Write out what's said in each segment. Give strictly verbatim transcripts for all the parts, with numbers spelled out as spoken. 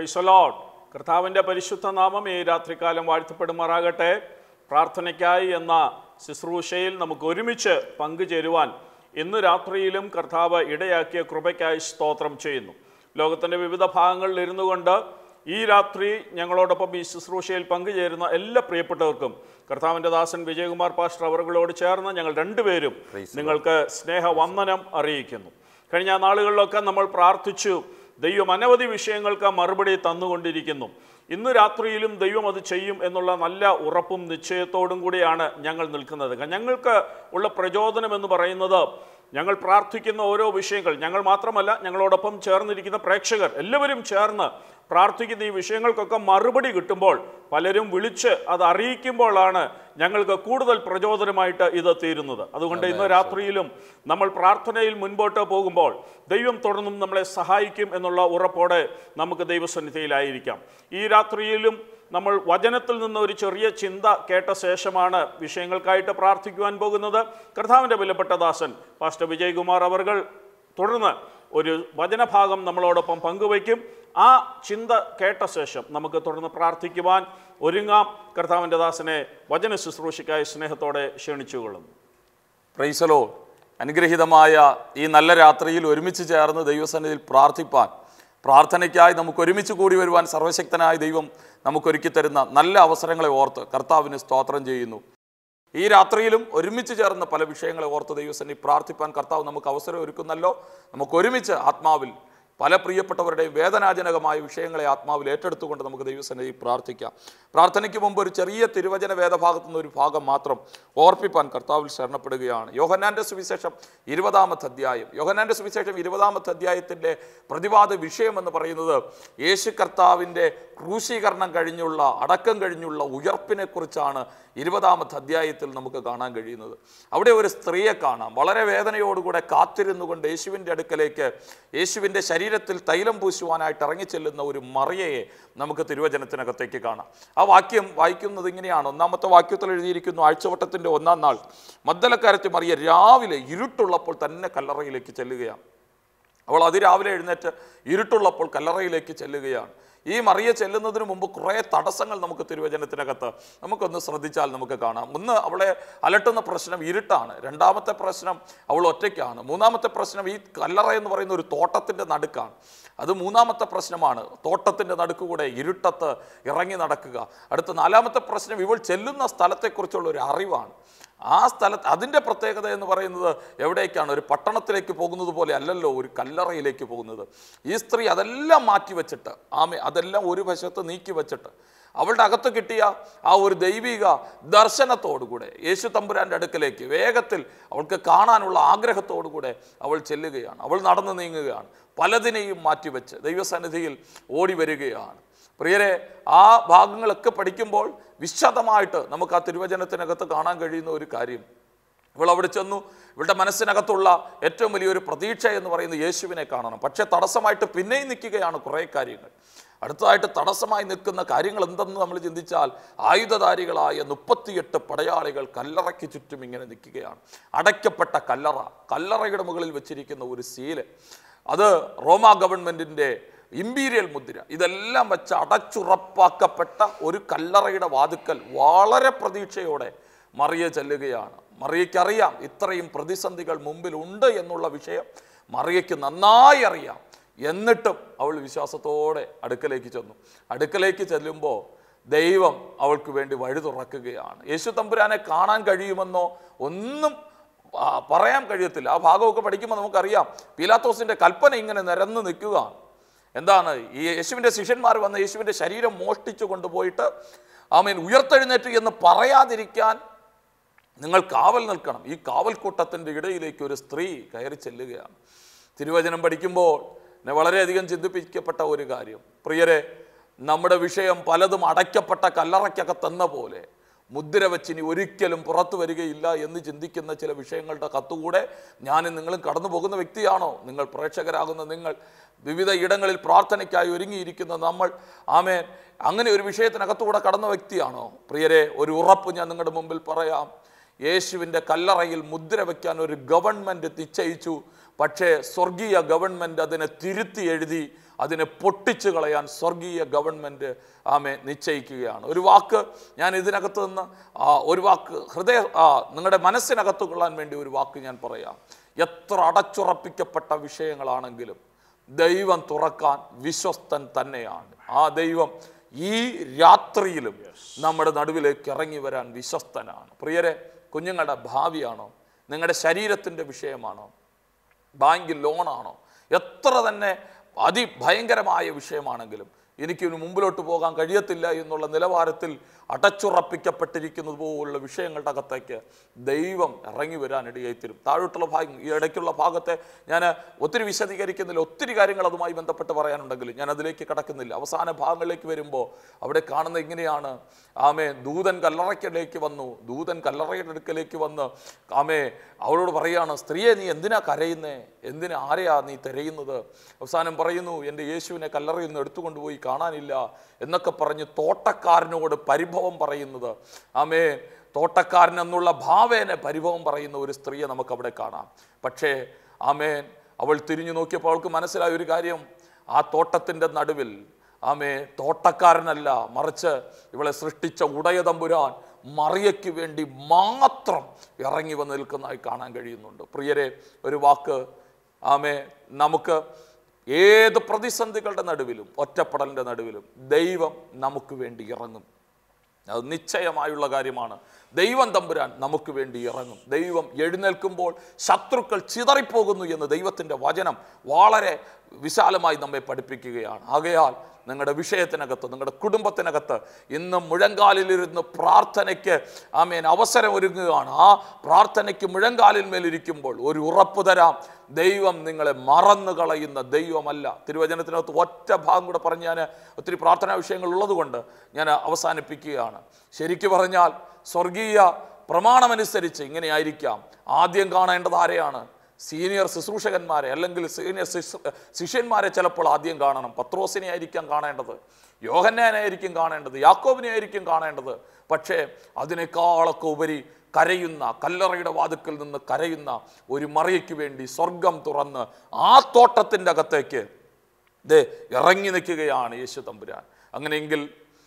Price the Lord. കർത്താവിൻ്റെ പരിശുദ്ധ നാമം ഈ രാത്രികാലം വാഴ്ത്തപ്പെടുമാറാകട്ടെ. പ്രാർത്ഥനയ്ക്കായി എന്ന ശുശ്രൂഷയിൽ നമുക്ക് ഒരുമിച്ച് പങ്കുചേരുവാൻ ഇന്ന് രാത്രിയിലും കർത്താവ് ഇടയാക്കിയ കൃപയ്ക്കായി സ്തോത്രം ചെയ്യുന്നു. ലോകത്തിൻ്റെ വിവിധ ഭാഗങ്ങളിൽ ഇരുന്നു കൊണ്ട് ഈ രാത്രി ഞങ്ങളോടൊപ്പം ഈ ശുശ്രൂഷയിൽ പങ്കുചേരുന്ന എല്ലാ പ്രിയപ്പെട്ടവർക്കും കർത്താവിൻ്റെ ദാസൻ വിജയകുമാർ പാസ്റ്റർ അവറുകളോട് ചേർന്ന് ഞങ്ങൾ രണ്ടുപേരും നിങ്ങൾക്ക് സ്നേഹവന്ദനം അറിയിക്കുന്നു. കഴിഞ്ഞ നാളുകളിലൊക്കെ നമ്മൾ പ്രാർത്ഥിച്ചു. ദൈവം അനവധി വിഷയങ്ങൾക്ക് മറുപടി തന്നുകൊണ്ടിരിക്കുന്നു. ഇന്ന് രാത്രിയിലും ദൈവം അത് ചെയ്യും എന്നുള്ള നല്ല ഉറപ്പും നിശ്ചയത്തോടും കൂടിയാണ് ഞങ്ങൾ നിൽക്കുന്നത്. ഞങ്ങൾക്ക് ഉള്ള പ്രചോദനം എന്ന് പറയുന്നത് ഞങ്ങൾ പ്രാർത്ഥിക്കുന്ന ഓരോ വിഷയങ്ങൾ, ഞങ്ങൾ മാത്രമല്ല ഞങ്ങളോടൊപ്പം ചേർന്നിരിക്കുന്ന പ്രേക്ഷകർ എല്ലാവരും ചേർന്ന് പ്രാർത്ഥിക്കുന്ന ഈ വിഷയങ്ങൾക്കൊക്കെ മറുപടി കിട്ടുമ്പോൾ, പലരും വിളിച്ച് അത് അറിയിക്കുമ്പോഴാണ് ഞങ്ങൾക്ക് കൂടുതൽ പ്രചോദനമായിട്ട് ഇത് തീരുന്നത്. അതുകൊണ്ട് ഇന്ന് രാത്രിയിലും നമ്മൾ പ്രാർത്ഥനയിൽ മുൻപോട്ട് പോകുമ്പോൾ ദൈവം തുടർന്നും നമ്മളെ സഹായിക്കും എന്നുള്ള ഉറപ്പോടെ നമുക്ക് ദൈവസന്നിധിയിലായിരിക്കാം. ഈ രാത്രിയിലും നമ്മൾ വചനത്തിൽ നിന്ന് ഒരു ചെറിയ ചിന്ത കേട്ട ശേഷമാണ് വിഷയങ്ങൾക്കായിട്ട് പ്രാർത്ഥിക്കുവാൻ പോകുന്നത്. കർത്താവിൻ്റെ വിലപ്പെട്ട ദാസൻ പാസ്റ്റർ വിജയകുമാർ അവർകൾ തുടർന്ന് ഒരു വചനഭാഗം നമ്മളോടൊപ്പം പങ്കുവയ്ക്കും. ആ ചിന്ത കേട്ട ശേഷം നമുക്ക് തുടർന്ന് പ്രാർത്ഥിക്കുവാൻ ഒരുങ്ങാം. കർത്താവിൻ്റെ ദാസനെ വചന ശുശ്രൂഷയ്ക്കായി സ്നേഹത്തോടെ ക്ഷണിച്ചുകൊള്ളുന്നു. Price the Lord. അനുഗ്രഹീതമായ ഈ നല്ല രാത്രിയിൽ ഒരുമിച്ച് ചേർന്ന് ദൈവസന്നിധിയിൽ പ്രാർത്ഥിപ്പാൻ, പ്രാർത്ഥനയ്ക്കായി നമുക്ക് ഒരുമിച്ച് കൂടി വരുവാൻ സർവശക്തനായ ദൈവം നമുക്കൊരുക്കി തരുന്ന നല്ല അവസരങ്ങളെ ഓർത്ത് കർത്താവിന് സ്തോത്രം ചെയ്യുന്നു. ഈ രാത്രിയിലും ഒരുമിച്ച് ചേർന്ന് പല വിഷയങ്ങളെ ഓർത്ത് ദൈവസന്നിധി പ്രാർത്ഥിപ്പാൻ കർത്താവ് നമുക്ക് അവസരം ഒരുക്കുന്നല്ലോ. നമുക്ക് ഒരുമിച്ച് ആത്മാവിൽ പല പ്രിയപ്പെട്ടവരുടെയും വേദനാജനകമായ വിഷയങ്ങളെ ആത്മാവിൽ ഏറ്റെടുത്തുകൊണ്ട് നമുക്ക് ദൈവസന്നിധി പ്രാർത്ഥിക്കാം. പ്രാർത്ഥനയ്ക്ക് മുമ്പ് ഒരു ചെറിയ തിരുവചന വേദഭാഗത്തു നിന്ന് ഒരു ഭാഗം മാത്രം ഓർപ്പിപ്പാൻ കർത്താവിൽ ശരണപ്പെടുകയാണ്. യോഹന്നാൻ്റെ സുവിശേഷം ഇരുപതാമത്തെ അധ്യായം. യോഹന്നാൻ്റെ സുവിശേഷം ഇരുപതാമത്തെ അധ്യായത്തിൻ്റെ പ്രതിവാദ വിഷയം എന്ന് പറയുന്നത് യേശു കർത്താവിൻ്റെ ക്രൂശീകരണം കഴിഞ്ഞുള്ള, അടക്കം കഴിഞ്ഞുള്ള ഉയർപ്പിനെക്കുറിച്ചാണ് ഇരുപതാമത്തെ അധ്യായത്തിൽ നമുക്ക് കാണാൻ കഴിയുന്നത്. അവിടെ ഒരു സ്ത്രീയെ കാണാം. വളരെ വേദനയോടുകൂടെ കാത്തിരുന്നുകൊണ്ട് യേശുവിൻ്റെ അടുക്കലേക്ക്, യേശുവിൻ്റെ ശരീരത്തിൽ തൈലം പൂശുവാനായിട്ട് ഇറങ്ങിച്ചെല്ലുന്ന ഒരു മറിയയെ നമുക്ക് തിരുവചനത്തിനകത്തേക്ക് കാണാം. ആ വാക്യം വായിക്കുന്നത് ഇങ്ങനെയാണ്. ഒന്നാമത്തെ വാക്യത്തിൽ എഴുതിയിരിക്കുന്നു, ആഴ്ചവട്ടത്തിൻ്റെ ഒന്നാം നാൾ മഗ്ദലക്കാരത്തി മറിയ രാവിലെ ഇരുട്ടുള്ളപ്പോൾ തന്നെ കല്ലറയിലേക്ക് ചെല്ലുകയാണ്. അവൾ അതിരാവിലെ എഴുന്നേറ്റ് ഇരുട്ടുള്ളപ്പോൾ കല്ലറയിലേക്ക് ചെല്ലുകയാണ്. ഈ മറിയ ചെല്ലുന്നതിന് മുമ്പ് കുറേ തടസ്സങ്ങൾ നമുക്ക് തിരുവചനത്തിനകത്ത് നമുക്കൊന്ന് ശ്രദ്ധിച്ചാൽ നമുക്ക് കാണാം. ഒന്ന്, അവളെ അലട്ടുന്ന പ്രശ്നം ഇരുട്ടാണ്. രണ്ടാമത്തെ പ്രശ്നം അവൾ ഒറ്റയ്ക്കാണ്. മൂന്നാമത്തെ പ്രശ്നം ഈ കല്ലറ എന്ന് പറയുന്ന ഒരു തോട്ടത്തിൻ്റെ നടുക്കാണ്. അത് മൂന്നാമത്തെ പ്രശ്നമാണ്. തോട്ടത്തിൻ്റെ നടുക്കുകൂടെ ഇരുട്ടത്ത് ഇറങ്ങി നടക്കുക. അടുത്ത നാലാമത്തെ പ്രശ്നം ഇവൾ ചെല്ലുന്ന സ്ഥലത്തെക്കുറിച്ചുള്ള ഒരു അറിവാണ്. ആ സ്ഥലത്ത് അതിൻ്റെ പ്രത്യേകത എന്ന് പറയുന്നത് എവിടേക്കാണ്? ഒരു പട്ടണത്തിലേക്ക് പോകുന്നത് പോലെ അല്ലല്ലോ ഒരു കല്ലറയിലേക്ക് പോകുന്നത്. ഈ സ്ത്രീ അതെല്ലാം മാറ്റി വെച്ചിട്ട്, ആമേ അതെല്ലാം ഒരു വശത്ത് നീക്കി വെച്ചിട്ട് അവളുടെ അകത്ത് കിട്ടിയ ആ ഒരു ദൈവിക ദർശനത്തോടുകൂടെ യേശു തമ്പുരാൻ്റെ അടുക്കലേക്ക് വേഗത്തിൽ അവൾക്ക് കാണാനുള്ള ആഗ്രഹത്തോടുകൂടെ അവൾ ചെല്ലുകയാണ്. അവൾ നടന്നു നീങ്ങുകയാണ്. പലതിനെയും മാറ്റിവെച്ച് ദൈവസന്നിധിയിൽ ഓടി വരികയാണ്. പ്രിയരെ, ആ ഭാഗങ്ങളൊക്കെ പഠിക്കുമ്പോൾ വിശദമായിട്ട് നമുക്ക് ആ തിരുവചനത്തിനകത്ത് കാണാൻ കഴിയുന്ന ഒരു കാര്യം, ഇവൾ അവിടെ ചെന്നു. ഇവളുടെ മനസ്സിനകത്തുള്ള ഏറ്റവും വലിയൊരു പ്രതീക്ഷ എന്ന് പറയുന്നത് യേശുവിനെ കാണണം. പക്ഷേ തടസ്സമായിട്ട് പിന്നെയും നിൽക്കുകയാണ് കുറേ കാര്യങ്ങൾ. അടുത്തതായിട്ട് തടസ്സമായി നിൽക്കുന്ന കാര്യങ്ങൾ എന്തെന്ന് നമ്മൾ ചിന്തിച്ചാൽ, ആയുധധാരികളായ മുപ്പത്തിയെട്ട് പടയാളികൾ കല്ലറയ്ക്ക് ചുറ്റും ഇങ്ങനെ നിൽക്കുകയാണ്. അടയ്ക്കപ്പെട്ട കല്ലറ, കല്ലറയുടെ മുകളിൽ വെച്ചിരിക്കുന്ന ഒരു സീല്, അത് റോമാ ഗവൺമെൻറ്റിൻ്റെ ഇമ്പീരിയൽ മുദ്ര, ഇതെല്ലാം വെച്ച് അടച്ചുറപ്പാക്കപ്പെട്ട ഒരു കല്ലറയുടെ വാതുക്കൽ വളരെ പ്രതീക്ഷയോടെ മറിയ ചെല്ലുകയാണ്. മറിയയ്ക്കറിയാം ഇത്രയും പ്രതിസന്ധികൾ മുമ്പിൽ ഉണ്ട് എന്നുള്ള വിഷയം മറിയയ്ക്ക് നന്നായി അറിയാം. എന്നിട്ടും അവൾ വിശ്വാസത്തോടെ അടുക്കലേക്ക് ചെന്നു. അടുക്കലേക്ക് ചെല്ലുമ്പോൾ ദൈവം അവൾക്ക് വേണ്ടി വഴി തുറക്കുകയാണ്. യേശു തമ്പുരാനെ കാണാൻ കഴിയുമെന്നോ ഒന്നും പറയാൻ കഴിയത്തില്ല. ആ ഭാഗമൊക്കെ പഠിക്കുമ്പോൾ നമുക്കറിയാം, പീലാത്തോസിൻ്റെ കൽപ്പന ഇങ്ങനെ നിരന്ന് നിൽക്കുകയാണ്. എന്താണ്? ഈ യേശുവിൻ്റെ ശിഷ്യന്മാർ വന്ന് യേശുവിൻ്റെ ശരീരം മോഷ്ടിച്ചു കൊണ്ടുപോയിട്ട് ആമേൻ ഉയർത്തെഴുന്നേറ്റ് എന്ന് പറയാതിരിക്കാൻ നിങ്ങൾ കാവൽ നിൽക്കണം. ഈ കാവൽക്കൂട്ടത്തിൻ്റെ ഇടയിലേക്ക് ഒരു സ്ത്രീ കയറി ചെല്ലുകയാണ്. തിരുവചനം പഠിക്കുമ്പോൾ വളരെയധികം ചിന്തിപ്പിക്കപ്പെട്ട ഒരു കാര്യം, പ്രിയരെ, നമ്മുടെ വിഷയം പലതും അടയ്ക്കപ്പെട്ട കല്ലറയ്ക്കകത്തെന്ന പോലെ മുദ്ര വെച്ചിനി ഒരിക്കലും പുറത്തു വരികയില്ല എന്ന് ചിന്തിക്കുന്ന ചില വിഷയങ്ങളുടെ കത്തുകൂടെ ഞാനും നിങ്ങളും കടന്നു പോകുന്ന വ്യക്തിയാണോ? നിങ്ങൾ പ്രേക്ഷകരാകുന്ന നിങ്ങൾ, വിവിധ ഇടങ്ങളിൽ പ്രാർത്ഥനയ്ക്കായി ഒരുങ്ങിയിരിക്കുന്ന നമ്മൾ, ആമേൻ, അങ്ങനെ ഒരു വിഷയത്തിനകത്തുകൂടെ കടന്ന വ്യക്തിയാണോ? പ്രിയരെ, ഒരു ഉറപ്പ് ഞാൻ നിങ്ങളുടെ മുമ്പിൽ പറയാം. യേശുവിൻ്റെ കല്ലറയിൽ മുദ്ര വയ്ക്കാൻ ഒരു ഗവൺമെൻറ് നിശ്ചയിച്ചു. പക്ഷേ സ്വർഗീയ ഗവൺമെൻറ് അതിനെ തിരുത്തി എഴുതി അതിനെ പൊട്ടിച്ചു കളയാൻ സ്വർഗീയ ഗവൺമെൻറ് ആമേ നിശ്ചയിക്കുകയാണ്. ഒരു വാക്ക് ഞാൻ ഇതിനകത്ത് നിന്ന് ഒരു വാക്ക് ഹൃദയ നിങ്ങളുടെ മനസ്സിനകത്ത് കൊള്ളാൻ വേണ്ടി ഒരു വാക്ക് ഞാൻ പറയാം. എത്ര അടച്ചുറപ്പിക്കപ്പെട്ട വിഷയങ്ങളാണെങ്കിലും ദൈവം തുറക്കാൻ വിശ്വസ്തൻ തന്നെയാണ്. ആ ദൈവം ഈ രാത്രിയിലും നമ്മുടെ നടുവിലേക്ക് ഇറങ്ങി വരാൻ വിശ്വസ്തനാണ്. പ്രിയരെ, കുഞ്ഞുങ്ങളുടെ ഭാവിയാണോ, നിങ്ങളുടെ ശരീരത്തിൻ്റെ വിഷയമാണോ, ബാങ്കിൽ ലോണാണോ, എത്ര തന്നെ അതിഭയങ്കരമായ വിഷയമാണെങ്കിലും എനിക്കിന് മുമ്പിലോട്ട് പോകാൻ കഴിയത്തില്ല എന്നുള്ള നിലവാരത്തിൽ അടച്ചുറപ്പിക്കപ്പെട്ടിരിക്കുന്നത് പോലുള്ള വിഷയങ്ങളുടെ അകത്തേക്ക് ദൈവം ഇറങ്ങി വരാനിടയായിത്തീരും. താഴോട്ടുള്ള ഭാഗം, ഈ ഇടയ്ക്കുള്ള ഭാഗത്തെ ഞാൻ ഒത്തിരി വിശദീകരിക്കുന്നില്ല. ഒത്തിരി കാര്യങ്ങൾ അതുമായി ബന്ധപ്പെട്ട് പറയാനുണ്ടെങ്കിലും ഞാൻ അതിലേക്ക് കടക്കുന്നില്ല. അവസാന ഭാഗങ്ങളിലേക്ക് വരുമ്പോൾ അവിടെ കാണുന്ന ഇങ്ങനെയാണ്, ആമേ ദൂതൻ കല്ലറയ്ക്കലേക്ക് വന്നു. ദൂതൻ കല്ലറയുടെ അടുക്കലേക്ക് വന്ന് ആമേ അവളോട് പറയാണ്, സ്ത്രീയെ നീ എന്തിനാ കരയുന്നേ, എന്തിനാ ആരെയാ നീ തിരയുന്നത്? അവസാനം പറയുന്നു, എൻ്റെ യേശുവിനെ കല്ലറയിൽ നിന്ന് എടുത്തുകൊണ്ടുപോയി കാണാനില്ല എന്നൊക്കെ പറഞ്ഞ് തോട്ടക്കാരനോട് പരിഭവം പറയുന്നത്. ആമേ തോട്ടക്കാരൻ എന്നുള്ള ഭാവേനെ പരിഭവം പറയുന്ന ഒരു സ്ത്രീയെ നമുക്കവിടെ കാണാം. പക്ഷേ ആമേൻ അവൾ തിരിഞ്ഞു നോക്കിയപ്പോൾ അവൾക്ക് മനസ്സിലായ ഒരു കാര്യം, ആ തോട്ടത്തിൻ്റെ നടുവിൽ ആമേ തോട്ടക്കാരനല്ല, മറിച്ച് ഇവളെ സൃഷ്ടിച്ച ഉടയ തമ്പുരാൻ മറിയയ്ക്ക് വേണ്ടി മാത്രം ഇറങ്ങി വന്ന് നിൽക്കുന്നതായി കാണാൻ കഴിയുന്നുണ്ട്. പ്രിയരെ, ഒരു വാക്ക് ആമേ നമുക്ക് ഏത് പ്രതിസന്ധികളുടെ നടുവിലും ഒറ്റപ്പെടലിൻ്റെ നടുവിലും ദൈവം നമുക്ക് വേണ്ടി ഇറങ്ങും. അത് നിശ്ചയമായുള്ള കാര്യമാണ്. ദൈവം തമ്പുരാൻ നമുക്ക് വേണ്ടി ഇറങ്ങും. ദൈവം എഴുന്നേൽക്കുമ്പോൾ ശത്രുക്കൾ ചിതറിപ്പോകുന്നു എന്ന് ദൈവത്തിൻ്റെ വചനം വളരെ വിശാലമായി നമ്മെ പഠിപ്പിക്കുകയാണ്. ആകയാൽ നിങ്ങളുടെ വിഷയത്തിനകത്ത്, നിങ്ങളുടെ കുടുംബത്തിനകത്ത് ഇന്ന് മുഴങ്കാലിലിരുന്ന് പ്രാർത്ഥനയ്ക്ക് ആമേൻ അവസരം ഒരുങ്ങുകയാണ്. ആ പ്രാർത്ഥനയ്ക്ക് മുഴങ്കാലിൽ മേലിരിക്കുമ്പോൾ ഒരു ഉറപ്പ് തരാം, ദൈവം നിങ്ങളെ മറന്നു കളയുന്ന ദൈവമല്ല. തിരുവചനത്തിനകത്ത് ഒറ്റ ഭാഗം കൂടെ പറഞ്ഞ് ഞാൻ ഒത്തിരി പ്രാർത്ഥനാ വിഷയങ്ങൾ ഉള്ളതുകൊണ്ട് ഞാൻ അവസാനിപ്പിക്കുകയാണ്. ശരിക്കു പറഞ്ഞാൽ സ്വർഗീയ പ്രമാണമനുസരിച്ച് ഇങ്ങനെ ആയിരിക്കാം. ആദ്യം കാണേണ്ടത് ആരെയാണ്? സീനിയർ ശുശ്രൂഷകന്മാരെ, അല്ലെങ്കിൽ സീനിയർ ശിഷ്യന്മാരെ ചിലപ്പോൾ ആദ്യം കാണണം. പത്രോസിനെ ആയിരിക്കാം കാണേണ്ടത്, യോഹന്നാനെ ആയിരിക്കും കാണേണ്ടത്, യാക്കോബിനെ ആയിരിക്കും കാണേണ്ടത്. പക്ഷേ അതിനേക്കാളൊക്കെ ഉപരി കരയുന്ന, കല്ലറയുടെ വാതുക്കൽ നിന്ന് കരയുന്ന ഒരു മറിയയ്ക്ക് വേണ്ടി സ്വർഗം തുറന്ന് ആ തോട്ടത്തിൻ്റെ അകത്തേക്ക് ദേ ഇറങ്ങി നിൽക്കുകയാണ് യേശു തമ്പുരാൻ. അങ്ങനെയെങ്കിൽ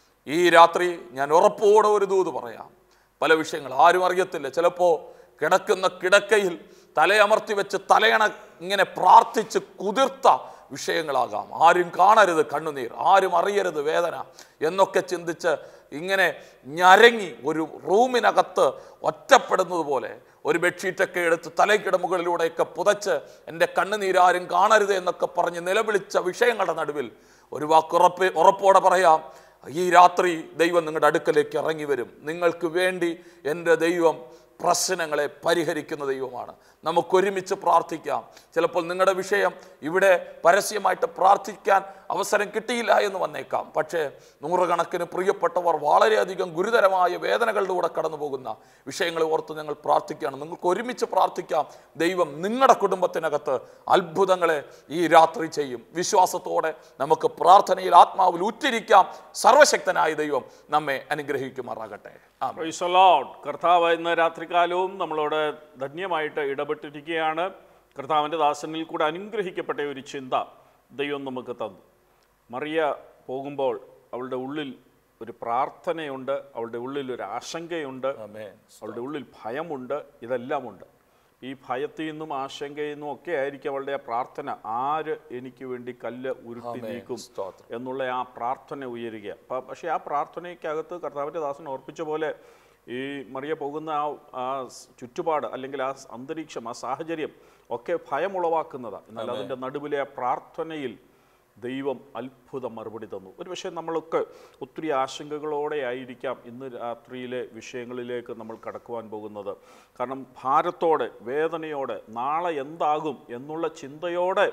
ഈ രാത്രി ഞാൻ ഉറപ്പോടെ ഒരു ദൂത് പറയാം. പല വിഷയങ്ങൾ ആരും അറിയത്തില്ല. ചിലപ്പോൾ കിടക്കുന്ന കിടക്കയിൽ തലയമർത്തി വെച്ച് തലയണ ഇങ്ങനെ പ്രാർത്ഥിച്ച് കുതിർത്ത വിഷയങ്ങളാകാം. ആരും കാണരുത് കണ്ണുനീർ, ആരും അറിയരുത് വേദന എന്നൊക്കെ ചിന്തിച്ച് ഇങ്ങനെ ഞരങ്ങി ഒരു റൂമിനകത്ത് ഒറ്റപ്പെടുന്നത് പോലെ ഒരു ബെഡ്ഷീറ്റൊക്കെ എടുത്ത് തലയ്ക്കിട മുകളിലൂടെയൊക്കെ പുതച്ച് എൻ്റെ കണ്ണുനീരാരും കാണരുത് എന്നൊക്കെ പറഞ്ഞ് നിലവിളിച്ച വിഷയങ്ങളുടെ നടുവിൽ ഒരു വാക്കുറപ്പ് ഉറപ്പോടെ പറയാം, ഈ രാത്രി ദൈവം നിങ്ങളുടെ അടുക്കലേക്ക് ഇറങ്ങി വരും. നിങ്ങൾക്ക് വേണ്ടി എൻ്റെ ദൈവം പ്രശ്നങ്ങളെ പരിഹരിക്കുന്ന ദൈവമാണ്. നമുക്കൊരുമിച്ച് പ്രാർത്ഥിക്കാം. ചിലപ്പോൾ നിങ്ങളുടെ വിഷയം ഇവിടെ പരസ്യമായിട്ട് പ്രാർത്ഥിക്കാൻ അവസരം കിട്ടിയില്ല എന്ന് വന്നേക്കാം. പക്ഷേ നൂറുകണക്കിന് പ്രിയപ്പെട്ടവർ വളരെയധികം ഗുരുതരമായ വേദനകളുടെ കൂടെ കടന്നു പോകുന്ന വിഷയങ്ങളെ ഓർത്ത് ഞങ്ങൾ പ്രാർത്ഥിക്കുകയാണ്. നിങ്ങൾക്ക് ഒരുമിച്ച് പ്രാർത്ഥിക്കാം. ദൈവം നിങ്ങളുടെ കുടുംബത്തിനകത്ത് അത്ഭുതങ്ങളെ ഈ രാത്രി ചെയ്യും. വിശ്വാസത്തോടെ നമുക്ക് പ്രാർത്ഥനയിൽ ആത്മാവിൽ ഉറ്റിരിക്കാം. സർവശക്തനായ ദൈവം നമ്മെ അനുഗ്രഹിക്കുമാറാകട്ടെ. Praise the lord. കർത്താവ് ഇന്ന് രാത്രികാലവും നമ്മളോട് ധന്യമായിട്ട് ഇടപെട്ടിരിക്കുകയാണ്. കർത്താവിൻ്റെ ദാസനിൽ കൂടെ അനുഗ്രഹിക്കപ്പെട്ട ഒരു ചിന്ത ദൈവം നമുക്ക് തന്നു. മറിയ പോകുമ്പോൾ അവളുടെ ഉള്ളിൽ ഒരു പ്രാർത്ഥനയുണ്ട്, അവളുടെ ഉള്ളിൽ ഒരു ആശങ്കയുണ്ട്, അവളുടെ ഉള്ളിൽ ഭയമുണ്ട്, ഇതെല്ലാമുണ്ട്. ഈ ഭയത്തിൽ നിന്നും ആശങ്കയിൽ നിന്നും ഒക്കെ ആയിരിക്കും അവളുടെ ആ പ്രാർത്ഥന. ആര് എനിക്ക് വേണ്ടി കല്ല് ഉരുട്ടി നീക്കും എന്നുള്ള ആ പ്രാർത്ഥന ഉയരുക. പക്ഷേ ആ പ്രാർത്ഥനയ്ക്കകത്ത് കർത്താവിൻ്റെ ദാസൻ ഓർപ്പിച്ച പോലെ ഈ മറിയ പോകുന്ന ആ ആ ചുറ്റുപാട്, അല്ലെങ്കിൽ ആ അന്തരീക്ഷം, ആ സാഹചര്യം ഒക്കെ ഭയമുളവാക്കുന്നതാണ്. എന്നാൽ അതിൻ്റെ നടുവിലെ ആ പ്രാർത്ഥനയിൽ ദൈവം അത്ഭുത മറുപടി തന്നു. ഒരു പക്ഷേ നമ്മളൊക്കെ ഒത്തിരി ആശങ്കകളോടെ ആയിരിക്കാം ഇന്ന് രാത്രിയിലെ വിഷയങ്ങളിലേക്ക് നമ്മൾ കടക്കുവാൻ പോകുന്നത്. കാരണം ഭാരത്തോടെ, വേദനയോടെ, നാളെ എന്താകും എന്നുള്ള ചിന്തയോടെ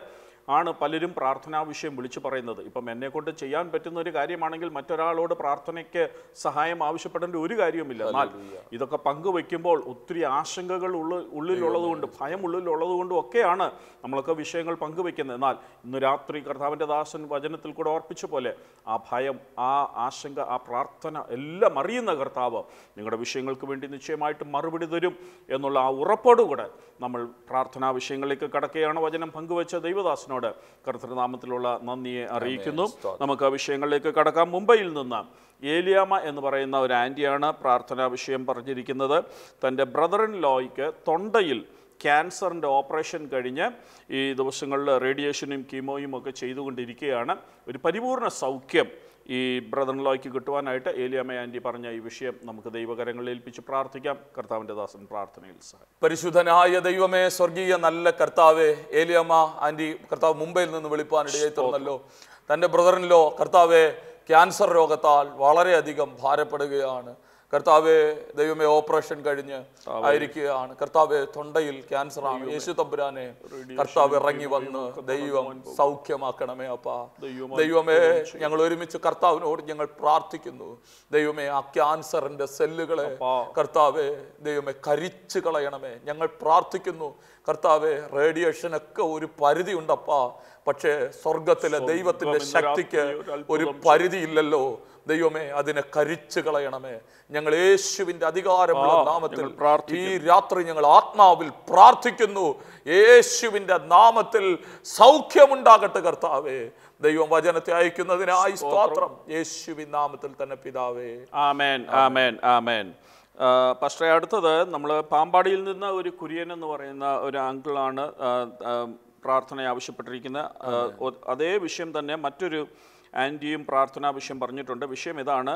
ആണ് പലരും പ്രാർത്ഥനാ വിഷയം വിളിച്ചു പറയുന്നത്. ഇപ്പം എന്നെ കൊണ്ട് ചെയ്യാൻ പറ്റുന്ന ഒരു കാര്യമാണെങ്കിൽ മറ്റൊരാളോട് പ്രാർത്ഥനയ്ക്ക് സഹായം ആവശ്യപ്പെടേണ്ട ഒരു കാര്യവുമില്ല. എന്നാൽ ഇതൊക്കെ പങ്കുവെക്കുമ്പോൾ ഒത്തിരി ആശങ്കകൾ ഉള്ള ഉള്ളിലുള്ളതുകൊണ്ട്, ഭയം ഉള്ളിലുള്ളതുകൊണ്ടും ഒക്കെയാണ് നമ്മളൊക്കെ വിഷയങ്ങൾ പങ്കുവെക്കുന്നത്. എന്നാൽ ഇന്ന് രാത്രി കർത്താവിൻ്റെ ദാസൻ വചനത്തിൽ കൂടെ ഓർപ്പിച്ച പോലെ ആ ഭയം, ആ ആശങ്ക, ആ പ്രാർത്ഥന എല്ലാം അറിയുന്ന കർത്താവ് നിങ്ങളുടെ വിഷയങ്ങൾക്ക് വേണ്ടി നിശ്ചയമായിട്ട് മറുപടി തരും എന്നുള്ള ആ ഉറപ്പോടുകൂടെ നമ്മൾ പ്രാർത്ഥനാ വിഷയങ്ങളിലേക്ക് കടക്കുകയാണ്. വചനം പങ്കുവെച്ച ദൈവദാസനോട് കർത്തൃനാമത്തിലുള്ള നന്ദിയെ അറിയിക്കുന്നു. നമുക്ക് ആ വിഷയങ്ങളിലേക്ക് കടക്കാം. മുംബൈയിൽ നിന്ന് ഏലിയാമ എന്ന് പറയുന്ന ഒരു ആൻറ്റിയാണ് പ്രാർത്ഥനാ വിഷയം പറഞ്ഞിരിക്കുന്നത്. തൻ്റെ ബ്രദർ ഇൻ ലോയ്ക്ക് തൊണ്ടയിൽ ക്യാൻസറിൻ്റെ ഓപ്പറേഷൻ കഴിഞ്ഞ് ഈ ദിവസങ്ങളിൽ റേഡിയേഷനും കീമോയും ഒക്കെ ചെയ്തുകൊണ്ടിരിക്കുകയാണ്. ഒരു പരിപൂർണ സൗഖ്യം ഈ ബ്രദർ ഇൻ ലോയ്ക്ക് കിട്ടുവാനായിട്ട് ഏലിയാമ്മ ആൻറ്റി പറഞ്ഞ ഈ വിഷയം നമുക്ക് ദൈവകരങ്ങളിൽ ഏൽപ്പിച്ച് പ്രാർത്ഥിക്കാം. കർത്താവിൻ്റെ ദാസൻ പ്രാർത്ഥനയിൽ സഹായം. പരിശുദ്ധനായ ദൈവമേ, സ്വർഗീയ നല്ല കർത്താവേ, ഏലിയാമ്മ ആൻറ്റി കർത്താവ് മുംബൈയിൽ നിന്ന് വിളിപ്പാനിടയായി തീർന്നല്ലോ. തൻ്റെ ബ്രദർ ഇൻ ലോ കർത്താവേ ക്യാൻസർ രോഗത്താൽ വളരെയധികം ഭാരപ്പെടുകയാണ്. കർത്താവെ ദൈവമേ, ഓപ്പറേഷൻ കഴിഞ്ഞ് ആയിരിക്കുകയാണ്. കർത്താവെ തൊണ്ടയിൽ ക്യാൻസറാണ്. യേശു തമ്പുരാനെ കർത്താവ് ഇറങ്ങി വന്ന് ദൈവം സൗഖ്യമാക്കണമേ അപ്പാ. ദൈവമേ, ഞങ്ങൾ ഒരുമിച്ച് കർത്താവിനോട് ഞങ്ങൾ പ്രാർത്ഥിക്കുന്നു. ദൈവമേ, ആ ക്യാൻസറിന്റെ സെല്ലുകളെ കർത്താവെ ദൈവമേ കരിച്ചു കളയണമേ. ഞങ്ങൾ പ്രാർത്ഥിക്കുന്നു കർത്താവെ, റേഡിയേഷനൊക്കെ ഒരു പരിധി ഉണ്ടപ്പാ. പക്ഷേ സ്വർഗത്തിലെ ദൈവത്തിന്റെ ശക്തിക്ക് ഒരു പരിധിയില്ലല്ലോ. ദൈവമേ, അതിനെ കരിച്ചു കളയണമേ. ഞങ്ങൾ യേശുവിന്റെ അധികാരമുള്ള നാമത്തിൽ ഈ രാത്രി ഞങ്ങൾ ആത്മാവിൽ പ്രാർത്ഥിക്കുന്നു. യേശുവിന്റെ നാമത്തിൽ സൗഖ്യമുണ്ടാകട്ടെ കർത്താവേ. ദൈവം വചനത്തെ അയക്കുന്നതിനായി സ്തോത്രം. യേശുവിൻ നാമത്തിൽ തന്നെ പിതാവേ. ആമേൻ, ആമേൻ, ആമേൻ. പക്ഷേ അടുത്തത് നമ്മൾ പാമ്പാടിയിൽ നിന്ന് ഒരു കുര്യൻ എന്ന് പറയുന്ന ഒരു അങ്കിളാണ് പ്രാർത്ഥന ആവശ്യപ്പെട്ടിരിക്കുന്നത്. അതേ വിഷയം തന്നെ മറ്റൊരു ആൻറ്റിയും പ്രാർത്ഥനാ വിഷയം പറഞ്ഞിട്ടുണ്ട്. വിഷയം ഇതാണ്: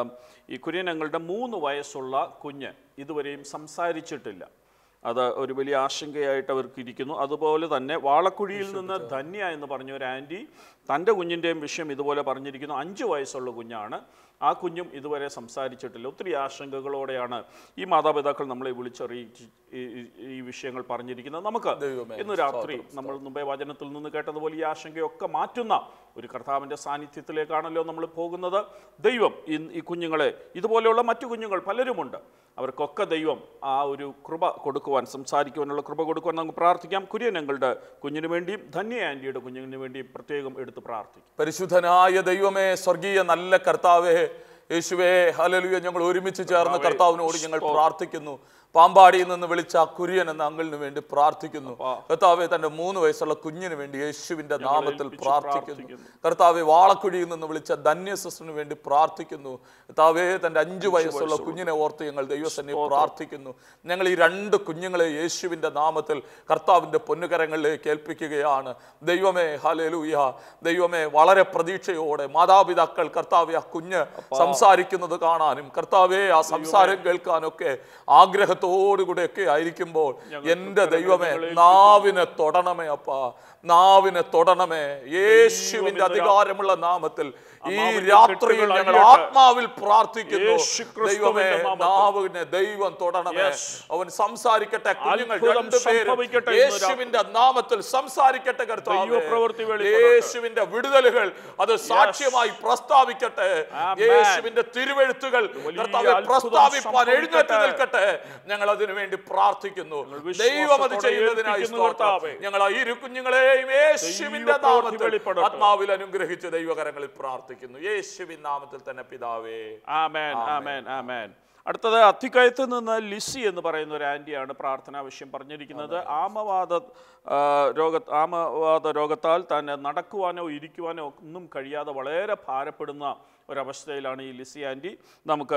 ഈ കുര്യൻ അങ്ങളുടെ മൂന്ന് വയസ്സുള്ള കുഞ്ഞ് ഇതുവരെയും സംസാരിച്ചിട്ടില്ല. അത് ഒരു വലിയ ആശങ്കയായിട്ട് അവർക്ക് ഇരിക്കുന്നു. അതുപോലെ തന്നെ വാളക്കുഴിയിൽ നിന്ന് ധന്യ എന്ന് പറഞ്ഞ ഒരു ആൻറ്റി തൻ്റെ കുഞ്ഞിൻ്റെയും വിഷയം ഇതുപോലെ പറഞ്ഞിരിക്കുന്നു. അഞ്ച് വയസ്സുള്ള കുഞ്ഞാണ്. ആ കുഞ്ഞും ഇതുവരെ സംസാരിച്ചിട്ടില്ല. ഒത്തിരി ആശങ്കകളോടെയാണ് ഈ മാതാപിതാക്കൾ നമ്മളെ വിളിച്ചറിയിച്ച് ഈ വിഷയങ്ങൾ പറഞ്ഞിരിക്കുന്നത്. നമുക്ക് ഇന്ന് രാത്രി നമ്മൾ മുമ്പേ വചനത്തിൽ നിന്ന് കേട്ടതുപോലെ ഈ ആശങ്കയൊക്കെ മാറ്റുന്ന ഒരു കർത്താവിൻ്റെ സാന്നിധ്യത്തിലേക്കാണല്ലോ നമ്മൾ പോകുന്നത്. ദൈവം ഈ കുഞ്ഞുങ്ങളെ, ഇതുപോലെയുള്ള മറ്റു കുഞ്ഞുങ്ങൾ പലരുമുണ്ട്, അവർക്കൊക്കെ ദൈവം ആ ഒരു കൃപ കൊടുക്കുവാൻ, സംസാരിക്കുവാനുള്ള കൃപ കൊടുക്കുവാൻ നമുക്ക് പ്രാർത്ഥിക്കാം. കുര്യനങ്ങളുടെ കുഞ്ഞിനു വേണ്ടിയും ധന്യ ആൻറ്റിയുടെ കുഞ്ഞിനു വേണ്ടിയും പ്രത്യേകം എടുത്ത് പ്രാർത്ഥിക്കും. പരിശുദ്ധനായ ദൈവമേ, സ്വർഗീയ നല്ല കർത്താവേ, യേശുവേ, ഹല്ലേലൂയ, ഞങ്ങൾ ഒരുമിച്ച് ചേർന്ന് കർത്താവിനോട് ഞങ്ങൾ പ്രാർത്ഥിക്കുന്നു. പാമ്പാടിയിൽ നിന്ന് വിളിച്ച കുര്യൻ എന്ന അങ്കിളിന് വേണ്ടി പ്രാർത്ഥിക്കുന്നു. കർത്താവെ, തന്റെ മൂന്ന് വയസ്സുള്ള കുഞ്ഞിന് വേണ്ടി യേശുവിന്റെ നാമത്തിൽ പ്രാർത്ഥിക്കുന്നു. കർത്താവെ, വാളക്കുഴിയിൽ നിന്ന് വിളിച്ച ധന്യ സിസ്റ്ററിന് വേണ്ടി പ്രാർത്ഥിക്കുന്നു. കർത്താവെ, തന്റെ അഞ്ചു വയസ്സുള്ള കുഞ്ഞിനെ ഓർത്ത് ഞങ്ങൾ ദൈവസന്നിധിയിൽ പ്രാർത്ഥിക്കുന്നു. ഞങ്ങൾ ഈ രണ്ട് കുഞ്ഞുങ്ങളെ യേശുവിന്റെ നാമത്തിൽ കർത്താവിന്റെ പൊന്നുകരങ്ങളിലേക്ക് ഏൽപ്പിക്കുകയാണ്. ദൈവമേ, ഹല്ലേലൂയ, ദൈവമേ, വളരെ പ്രതീക്ഷയോടെ മാതാപിതാക്കൾ കർത്താവെ ആ കുഞ്ഞ് സംസാരിക്കുന്നത് കാണാനും കർത്താവെ ആ സംസാരം കേൾക്കാനൊക്കെ ആഗ്രഹത്തോടെ ോടുകൂടെയൊക്കെ ആയിരിക്കുമ്പോൾ എൻ്റെ ദൈവമേ, നാവിനെ തൊടണമേ അപ്പാ, നാവിനെ തൊടണമേ. യേശുവിന്റെ അധികാരമുള്ള നാമത്തിൽ ഈ രാത്രിയിൽ ഞങ്ങൾ ആത്മാവിൽ പ്രാർത്ഥിക്കുന്നു. ദൈവമേ, നാവിനെ ദൈവം തൊടണമേ. അവൻ സംസാരിക്കട്ടെ. കുഞ്ഞുങ്ങൾ രണ്ടുപേരും യേശുവിന്റെ നാമത്തിൽ സംസാരിക്കട്ടെ. കർത്താവേ, യേശുവിന്റെ വിടുതലുകൾ അത് സാക്ഷ്യമായി പ്രസ്താവിക്കട്ടെ. യേശുവിന്റെ തിരുവെഴുത്തുകൾ കർത്താവേ പ്രസ്താവിപ്പാൻ എഴുന്നേറ്റ് നിൽക്കട്ടെ. ഞങ്ങൾ അതിനു വേണ്ടി പ്രാർത്ഥിക്കുന്നു. ദൈവം അത് ചെയ്യുന്നതിനായി സ്തോത്രം. ഞങ്ങൾ ആ ഇരു കുഞ്ഞുങ്ങളെയും യേശുവിന്റെ നാമത്തിൽ ആത്മാവിൽ അനുഗ്രഹിച്ച് ദൈവകരങ്ങളിൽ പ്രാർത്ഥിക്കുന്നു. യേശുവിൻ നാമത്തിൽ തന്നെ പിതാവേ. ആമേൻ, ആമേൻ, ആമേൻ. അടുത്തത് അത്തിക്കയത്ത് നിന്ന് ലിസി എന്ന് പറയുന്ന ഒരു ആൻറ്റിയാണ് പ്രാർത്ഥനാ വിഷയം പറഞ്ഞിരിക്കുന്നത്. ആമവാദ രോഗ ആമവാദ രോഗത്താൽ തന്നെ നടക്കുവാനോ ഇരിക്കുവാനോ ഒന്നും കഴിയാതെ വളരെ ഭാരപ്പെടുന്ന ഒരവസ്ഥയിലാണ് ഈ ലിസി ആൻറ്റി. നമുക്ക്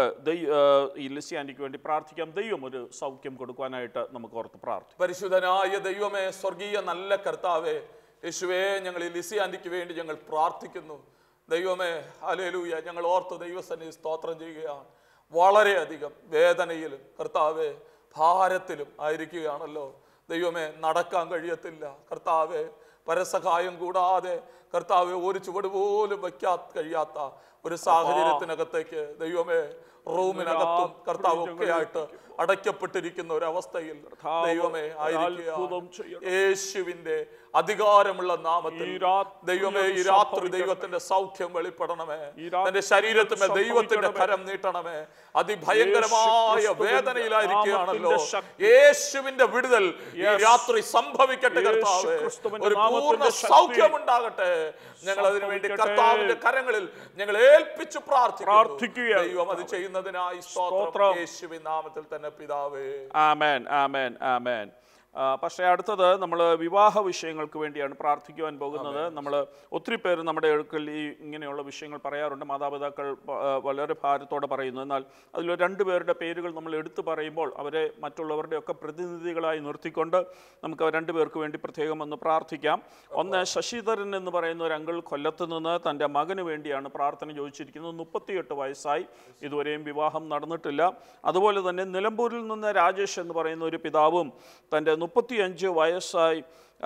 ഈ ലിസി ആൻറ്റിക്ക് വേണ്ടി പ്രാർത്ഥിക്കാം. ദൈവം ഒരു സൗഖ്യം കൊടുക്കുവാനായിട്ട് നമുക്ക് ഓർത്ത് പ്രാർത്ഥിക്കാം. പരിശുദ്ധനായ ദൈവമേ, സ്വർഗീയ നല്ല കർത്താവേ, യേശുവേ, ഞങ്ങൾ ഈ ലിസി ആൻറ്റിക്ക് വേണ്ടി ഞങ്ങൾ പ്രാർത്ഥിക്കുന്നു. ദൈവമേ, ഹല്ലേലൂയ, ഞങ്ങൾ ഓർത്ത് ദൈവസന്നിധി സ്തോത്രം ചെയ്യുകയാണ്. വളരെയധികം വേദനയിലും കർത്താവെ ഭാരത്തിലും ആയിരിക്കുകയാണല്ലോ. ദൈവമേ, നടക്കാൻ കഴിയത്തില്ല കർത്താവെ. പരസഹായം കൂടാതെ കർത്താവെ ഒരു ചുവട് പോലും വയ്ക്കാ കഴിയാത്ത ഒരു സാഹചര്യത്തിനകത്തേക്ക് ദൈവമേ റൂമിനകത്തും കർത്താവ് ഒക്കെ ആയിട്ട് അടയ്ക്കപ്പെട്ടിരിക്കുന്ന ഒരവസ്ഥയിൽ ദൈവമേ ആയിരിക്കുക യേശുവിന്റെ അധികാരമുള്ള നാമത്തിൽ ദൈവമേ ഈ രാത്രി ദൈവത്തിന്റെ സൗഖ്യം വെളിപ്പെടണമേ. തന്റെ ശരീരത്തിന്മേൽ ദൈവത്തിന്റെ കരം നീട്ടണമേ. അതിഭയങ്കരമായ വേദനയിലായിരിക്കുകയാണല്ലോ. യേശുവിന്റെ വിടുതൽ ഈ രാത്രി സംഭവിക്കട്ടെ കർത്താവേ. ഒരു പൂർണ്ണ സൗഖ്യം ഉണ്ടാകട്ടെ. ഞങ്ങൾ അതിനു വേണ്ടി കർത്താവിന്റെ കരങ്ങളിൽ ഞങ്ങൾ ഏൽപ്പിച്ചു പ്രാർത്ഥിക്കുന്നു. ദൈവം അത് ചെയ്യുന്നതിനായി സ്തോത്രം. യേശുവിൻ നാമത്തിൽ തന്നെ പിതാവേ. ആമേൻ ആമേൻ ആമേൻ. പക്ഷേ അടുത്തത് നമ്മൾ വിവാഹ വിഷയങ്ങൾക്ക് വേണ്ടിയാണ് പ്രാർത്ഥിക്കുവാൻ പോകുന്നത്. നമ്മൾ ഒത്തിരി പേര് നമ്മുടെ അടുക്കൽ ഈ ഇങ്ങനെയുള്ള വിഷയങ്ങൾ പറയാറുണ്ട്. മാതാപിതാക്കൾ വളരെ ഭാരത്തോടെ പറയുന്നു. എന്നാൽ അതിൽ രണ്ട് പേരുടെ പേരുകൾ നമ്മൾ എടുത്തു പറയുമ്പോൾ അവരെ മറ്റുള്ളവരുടെ ഒക്കെ പ്രതിനിധികളായി നിർത്തിക്കൊണ്ട് നമുക്ക് രണ്ട് പേർക്ക് വേണ്ടി പ്രത്യേകം ഒന്ന് പ്രാർത്ഥിക്കാം. ഒന്ന് ശശിധരൻ എന്ന് പറയുന്ന ഒരു അങ്കിൾ കൊല്ലത്ത് നിന്ന് തൻ്റെ മകന് വേണ്ടിയാണ് പ്രാർത്ഥന ചോദിച്ചിരിക്കുന്നത്. മുപ്പത്തിയെട്ട് വയസ്സായി, ഇതുവരെയും വിവാഹം നടന്നിട്ടില്ല. അതുപോലെ തന്നെ നിലമ്പൂരിൽ നിന്ന് രാജേഷ് എന്ന് പറയുന്ന ഒരു പിതാവും തൻ്റെ മുപ്പത്തിയഞ്ച് വയസ്സായി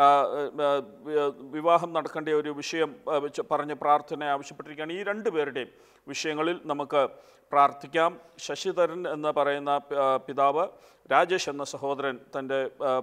വിവാഹം നടക്കേണ്ട ഒരു വിഷയം പറഞ്ഞ് പ്രാർത്ഥന ആവശ്യപ്പെട്ടിരിക്കുകയാണ്. ഈ രണ്ട് പേരുടെയും വിഷയങ്ങളിൽ നമുക്ക് പ്രാർത്ഥിക്കാം. ശശിധരൻ എന്ന് പറയുന്ന പിതാവ്, രാജേഷ് എന്ന സഹോദരൻ തൻ്റെ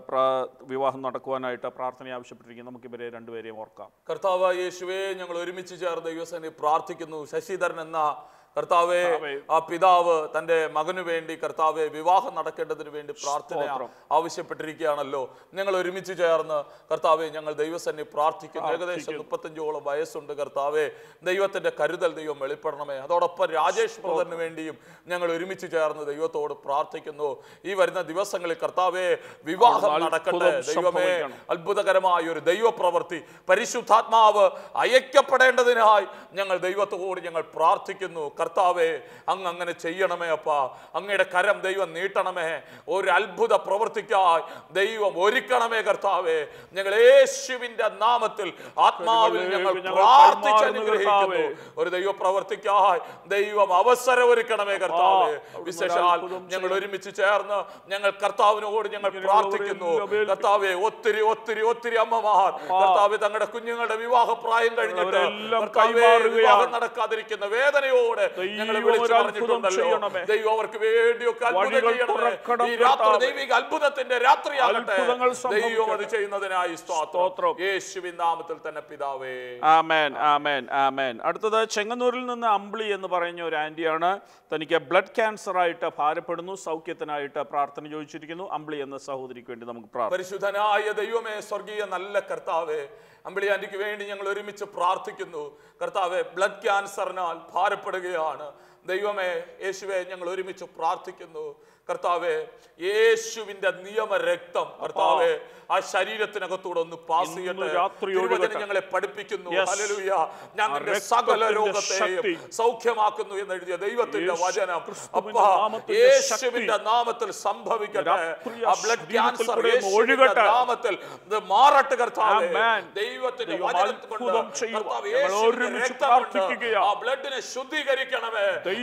വിവാഹം നടക്കുവാനായിട്ട് പ്രാർത്ഥന ആവശ്യപ്പെട്ടിരിക്കുന്നു. നമുക്ക് ഇവരെ രണ്ടുപേരെയും ഓർക്കാം. കർത്താവ് യേശുവേ, ഞങ്ങൾ ഒരുമിച്ച് ചേർന്ന് ദൈവസന്നിധിയിൽ പ്രാർത്ഥിക്കുന്നു. ശശിധരൻ എന്ന കർത്താവെ ആ പിതാവ് തന്റെ മകനു വേണ്ടി കർത്താവെ വിവാഹം നടക്കേണ്ടതിന് വേണ്ടി പ്രാർത്ഥന ആവശ്യപ്പെട്ടിരിക്കുകയാണല്ലോ. ഞങ്ങൾ ഒരുമിച്ച് ചേർന്ന് കർത്താവെ ഞങ്ങൾ ദൈവസന്നിധി പ്രാർത്ഥിക്കുന്നു. ഏകദേശം മുപ്പത്തഞ്ചോളം വയസ്സുണ്ട് കർത്താവെ. ദൈവത്തിന്റെ കരുതൽ ദൈവം വെളിപ്പെടണമേ. അതോടൊപ്പം രാജേഷ് ബ്രദറിന് വേണ്ടിയും ഞങ്ങൾ ഒരുമിച്ച് ചേർന്ന് ദൈവത്തോട് പ്രാർത്ഥിക്കുന്നു. ഈ വരുന്ന ദിവസങ്ങളിൽ കർത്താവെ വിവാഹം നടക്കട്ടെ ദൈവമേ. അത്ഭുതകരമായ ഒരു ദൈവപ്രവൃത്തി പരിശുദ്ധാത്മാവ് അയക്കപ്പെടേണ്ടതിനായി ഞങ്ങൾ ദൈവത്തോട് ഞങ്ങൾ പ്രാർത്ഥിക്കുന്നു. കർത്താവേ, അങ്ങ് അങ്ങനെ ചെയ്യണമേ അപ്പ. അങ്ങയുടെ കരം ദൈവം നീട്ടണമേ. ഒരു അത്ഭുത പ്രവൃത്തിക്കായി ദൈവം ഒരുക്കണമേ കർത്താവേ. ഞങ്ങൾ യേശുവിന്റെ നാമത്തിൽ ആത്മാവിൽ ഞങ്ങൾ പ്രാർത്ഥിച്ച് അനുഗ്രഹിക്കുന്നു. ഒരു ദൈവ പ്രവൃത്തിക്കായി ദൈവം അവസരം ഒരുക്കണമേ കർത്താവേ. വിശേഷാൽ ഞങ്ങൾ ഒരുമിച്ച് ചേർന്ന് ഞങ്ങൾ കർത്താവിനോട് ഞങ്ങൾ പ്രാർത്ഥിക്കുന്നു. കർത്താവേ, ഒത്തിരി ഒത്തിരി ഒത്തിരി അമ്മമാർ കർത്താവേ തങ്ങളുടെ കുഞ്ഞുങ്ങളുടെ വിവാഹ പ്രായം കഴിഞ്ഞിട്ട് കർത്താവേ വിവാഹം നടക്കാതിരിക്കുന്ന വേദനയോടെ ഞങ്ങളെ വിളിച്ചു പറഞ്ഞിട്ടുണ്ടല്ലോ. ദൈവം അവർക്ക് വേണ്ടിയൊക്കെ അത്ഭുതം ചെയ്യണമേ. ഈ രാത്രി ദൈവിക അത്ഭുതത്തിന്റെ രാത്രിയാകട്ടെ. ദൈവം അത് ചെയ്യുന്നതിനായി സ്തോത്രം. യേശുവിൻ നാമത്തിൽ തന്നെ പിതാവേ. ആമേൻ ആമേൻ ആമേൻ. അടുത്തത് ചെങ്ങന്നൂരിൽ നിന്ന് അമ്പിളി എന്ന് പറയുന്ന ഒരു ആന്റിയാണ്. തനിക്ക് ബ്ലഡ് ക്യാൻസർ ആയിട്ട് ഭാരപ്പെടുന്നു. സൗഖ്യത്തിനായിട്ട് പ്രാർത്ഥന ചോദിച്ചിരിക്കുന്നു. അമ്പിളി എന്ന സഹോദരിക്ക് വേണ്ടി നമുക്ക് പ്രാർത്ഥിക്കാം. പരിശുദ്ധനായ ദൈവമേ, സ്വർഗീയ നല്ല കർത്താവേ, അമ്പിളി ആന്റിക്ക് വേണ്ടി ഞങ്ങൾ ഒരുമിച്ച് പ്രാർത്ഥിക്കുന്നു. കർത്താവെ, ബ്ലഡ് ക്യാൻസറിനാൽ ഭാരപ്പെടുകയാണ് ദൈവമേ. യേശുവെ, ഞങ്ങൾ ഒരുമിച്ച് പ്രാർത്ഥിക്കുന്നു. കർത്താവെ, യേശുവിന്റെ നിയമ രക്തം കർത്താവെ ആ ശരീരത്തിനകത്തൂടെ ഒന്ന് പാസ് ചെയ്യട്ടെ. ഞങ്ങളെ പഠിപ്പിക്കുന്നു. ഹല്ലേലൂയ. ഞാൻ നിന്റെ സകല രോഗത്തെയും സൗഖ്യമാക്കുന്നു എന്ന് എഴുതിയ ദൈവത്തിന്റെ വചനം അപ്പാ യേശുവിന്റെ നാമത്തിൽ സംഭവിക്കട്ടെ. ആ ബ്ലഡ് ക്യാൻസർ യേശുവിന്റെ നാമത്തിൽ മാറട്ടെ കർത്താവേ. ദൈവത്തിന്റെ വചനം കൊണ്ട് കർത്താവേ യേശുവിന്റെ രക്തം ആ ബ്ലഡിനെ ശുദ്ധീകരിക്കണമേ.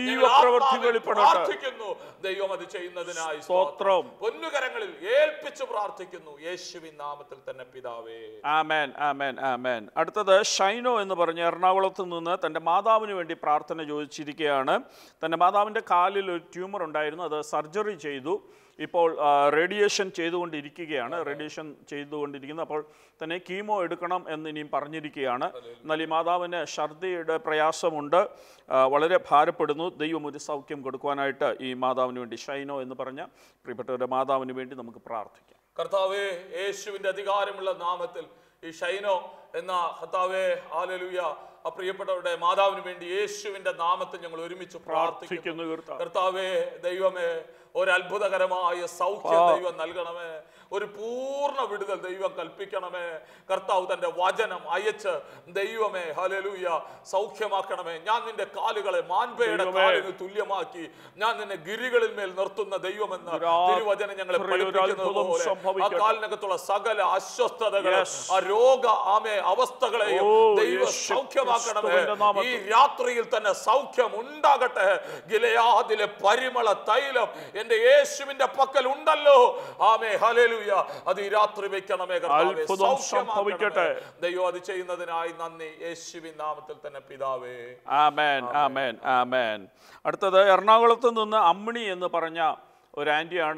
പ്രാർത്ഥിക്കുന്നു. ദൈവം അത് ചെയ്യുന്നതിനായി സ്തോത്രം. പൊന്നുകരങ്ങളിൽ ഏൽപ്പിച്ചു പ്രാർത്ഥിക്കുന്നു യേശുവിൻ നാമത്തിൽ തന്നെ പിതാവേ. ആമേൻ ആമേൻ ആമേൻ. അടുത്തത് ഷൈനോ എന്ന് പറഞ്ഞ എറണാകുളത്ത് നിന്ന് തൻ്റെ മാതാവിന് വേണ്ടി പ്രാർത്ഥന ചോദിച്ചിരിക്കുകയാണ്. തൻ്റെ മാതാവിൻ്റെ കാലിൽ ഒരു ട്യൂമർ ഉണ്ടായിരുന്നു. അത് സർജറി ചെയ്തു. ഇപ്പോൾ റേഡിയേഷൻ ചെയ്തുകൊണ്ടിരിക്കുകയാണ്. റേഡിയേഷൻ ചെയ്തുകൊണ്ടിരിക്കുന്നു. അപ്പോൾ തന്നെ കീമോ എടുക്കണം എന്ന് ഇനിയും പറഞ്ഞിരിക്കുകയാണ്. എന്നാൽ ഈ മാതാവിന് ഛർദിയുടെ പ്രയാസമുണ്ട്, വളരെ ഭാരപ്പെടുന്നു. ദൈവം ഒരു സൗഖ്യം കൊടുക്കുവാനായിട്ട് ഈ മാതാവിന് വേണ്ടി, ഷൈനോ എന്ന് പറഞ്ഞ പ്രിയപ്പെട്ടവരുടെ മാതാവിന് വേണ്ടി നമുക്ക് പ്രാർത്ഥിക്കാം. കർത്താവേ, യേശുവിന്റെ അധികാരമുള്ള നാമത്തിൽ ഈ ഷൈനോ എന്ന കർത്താവേ ഹല്ലേലൂയ ആ പ്രിയപ്പെട്ടവരുടെ മാതാവിന് വേണ്ടി യേശുവിന്റെ നാമത്തിൽ ഞങ്ങൾ ഒരുമിച്ച് പ്രാർത്ഥിക്കുന്നു. കർത്താവേ, ദൈവമേ, ഒരു അത്ഭുതകരമായ സൗഖ്യം ദൈവം നൽകണമേ. ഒരു പൂർണ്ണ വിടുതൽ ദൈവം കൽപ്പിക്കണമേ. കർത്താവ് തന്റെ വചനം അയച്ച് ദൈവമേ ഹല്ലേലൂയ സൗഖ്യമാക്കണമേ. ഞാൻ നിന്റെ കാലുകളെ മാൻപയുടെ കാലിന് തുല്യമാക്കി ഞാൻ നിന്നെ ഗിരികളിൽ മേൽ നിർത്തുന്ന ദൈവമെന്ന് തിരുവചനം ഞങ്ങളെ പഠിപ്പിക്കുന്നത് പോലെ ആ കാലിനകത്തുള്ള സകല അസ്വസ്ഥതകളെ, ആ രോഗ ആമേ അവസ്ഥകളെയും ദൈവം സൗഖ്യമാക്കണമേ. ഈ രാത്രിയിൽ തന്നെ സൗഖ്യം ഉണ്ടാകട്ടെ. ഗിലെയാദിലെ പരിമള തൈലം എന്റെ യേശുവിന്റെ പക്കൽ ഉണ്ടല്ലോ. ആമേ ഹല്ലേലൂയ. ഹല്ലേലൂയ അത് ഈ രാത്രി വെക്കണമേ കർത്താവേ, അത്ഭുതം സംഭവിക്കട്ടെ. ദൈവം അത് ചെയ്യുന്നതിനായി നന്ദി, യേശുവിൻ നാമത്തിൽ തന്നെ പിതാവേ. ആമേൻ ആമേൻ ആമേൻ. അടുത്തത് എറണാകുളത്ത് നിന്ന് അമ്മിണി എന്ന് പറഞ്ഞ ഒരു ആൻറ്റിയാണ്.